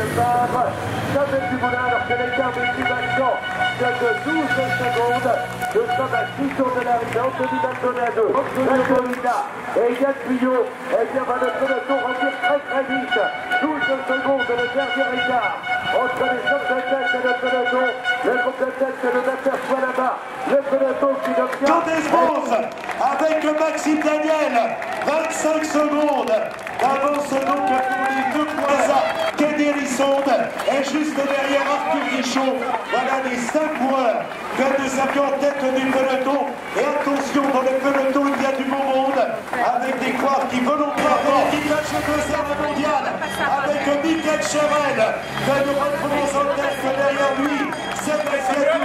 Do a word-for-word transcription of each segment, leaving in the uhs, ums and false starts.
Fabre. Samuel Dumoulin, alors que l'écart de Sébastien c'est de douze secondes. Nous sommes à six tours de l'arrivée. Anthony Maldonado, Maldonado et Yann Puyot. Eh bien, va le peloton revenir très très vite. douze secondes le dernier écart entre les hommes de tête et le peloton. Le groupe de tête que l'on aperçoit là-bas. Le peloton qui obtient... Candace Bronze avec Maxime Daniel, vingt-cinq secondes d'avance donc pour les deux croisats. Kenny Rissonde est juste derrière Arthur Richaud. Voilà les cinq coureurs que nous avions en tête du peloton. Et attention, dans le peloton, il y a du beau monde avec des coureurs qui volontairement l'équipage de réserve mondiale avec Michael Cherel que nous retrouvons en tête derrière lui. C'est le Michael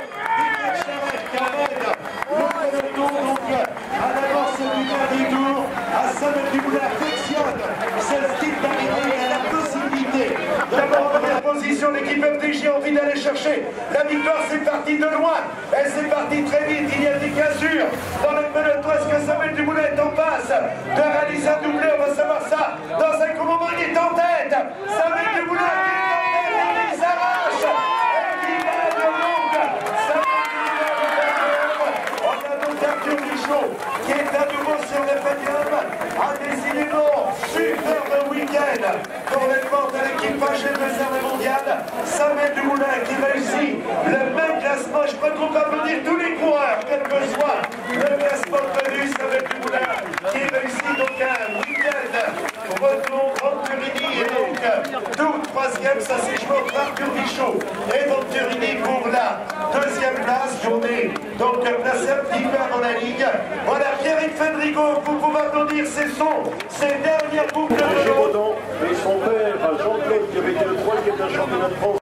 Cherel qui amène le peloton donc à l'avance du dernier tour. À Samuel Dumoulin affectionne ce style d'arrivée et la possibilité d'avoir la position. L'équipe F D J a envie d'aller chercher la victoire. C'est parti de loin et c'est parti très vite. Il y a des cassures dans le peloton. Est-ce que Samuel Dumoulin est en passe de réaliser un doublé? On va savoir ça dans un court moment. Il est en tête. Samuel Dumoulin qui est en tête et il s'arrache et qui mène donc Samuel Dumoulin. On a donc Arthur Richaud qui est à nouveau sur le podium. A décidément superbe week-end pour les portes de l'équipage de réserve mondiale. Samuel Dumoulin qui réussit le même classement. Je crois qu'on peut applaudir tous les coureurs, quel que soit le classement prévu. Samuel Dumoulin qui réussit donc un week-end breton, Venturini et donc tout troisième. Ça s'est joué entre Arthur Richaud et Venturini pour la deuxième place. Journée donc placée un petit peu avant la ligue. Voilà, Pierrick Fedrigo, vous pouvez applaudir ses sons, ses dernières boucles de Giraudon et son père Jean-Claude qui avait été le troisième d'un championnat de France.